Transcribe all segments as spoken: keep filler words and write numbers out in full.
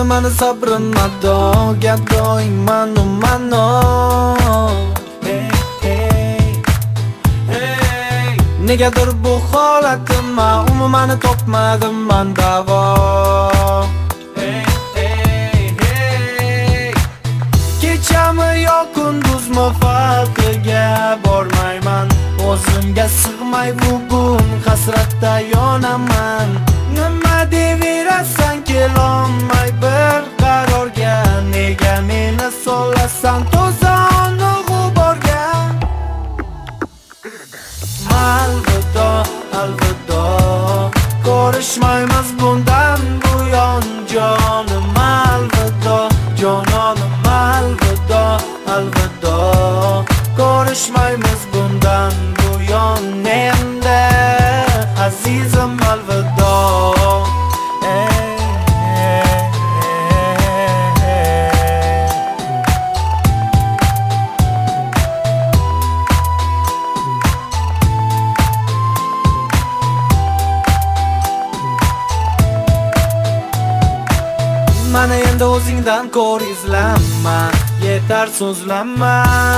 mani sabrim mado, gadoing mano mano. Hey, hey, hey. Negadir bu holatimma umuman topmadim man davo. Hey, hey, hey. Kechami yo kunduzmi farqiga bormayman. O'zimga sig'may bugun hasratda yonaman. Nima deverasan kelolmay bir qarorga. Nega meni so'lasan to'zonni g'uborga. Alvido, alvido, ko'rishmaymiz bundan buyon jonim. Alvido, jononim, alvido, alvido, ko'rishmaymiz bundan buyon endi azizim alvido. Mana endi o'zingdan ko'r izlanma, yetar so'zlanma.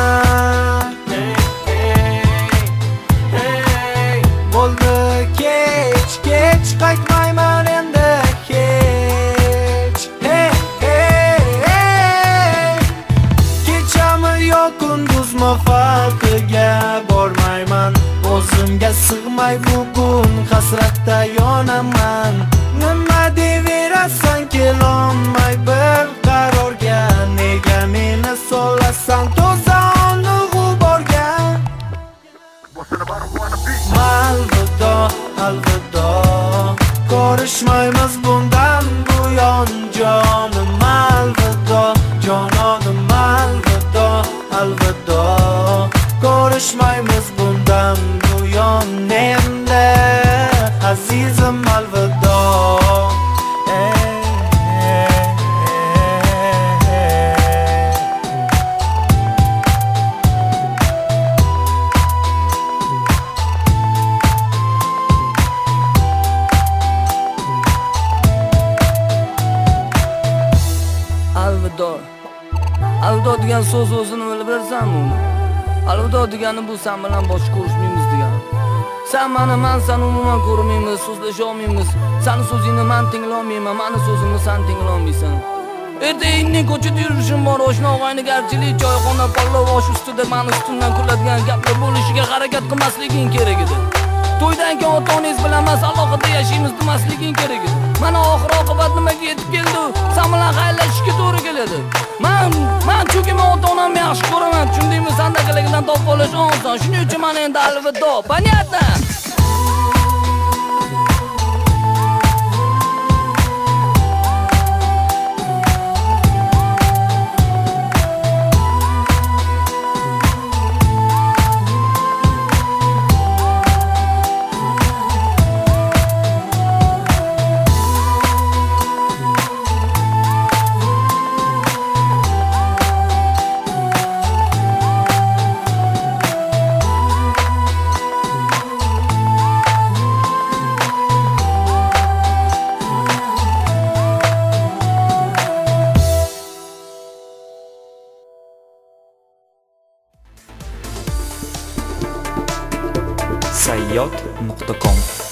Bo'ldi kech, kech qaytmayman endi hech. Hey, hey, hey. Kechami yo kunduzmi farqiga bormayman. O'zimga sig'may bugun hasratda yonaman. Nima deverasan kelolmay bir qarorga. Nega meni so'lasan to'zonni g'uborga. Alvido, alvido, ko'rishmaymiz bundan buyon jonim. Alvido, jononim, alvido, alvido, ko'rishmaymiz bundan buyon endi azizim alvido. Alvido, alvido degan so'z o'zini bilib bersanmi? Alvido degani bu sen bilan boshqa ko'rishmaymiz degan. Sen meni, men seni umuman ko'rmaymiz, so'zlasha olmaymiz. Seni so'zingni men tinglayolmayman, meni so'zimni sen tinglayolmaysan. Ertaga ko'chada yurishim bor, oshna og'ayni garchilik, choyxona palov osh ustida meni ustimdan kuladigan gaplar bo'lishiga harakat qilmasliging kerak edi. To'ydan keyin ota-onangiz bilan emas, alohida yashaymiz demasliging kerak edi. Mana oxir oqibat nimaga yetib keldi? Sen bilan xayrlashishga to'g'ri keladi. Men, men chunki men ota-onamni yaxshi ko'raman, tushundingmi? Sandaqaligidan topib olish oson. Shuning uchun men endi alvido. Понятно? sayyod nuqta com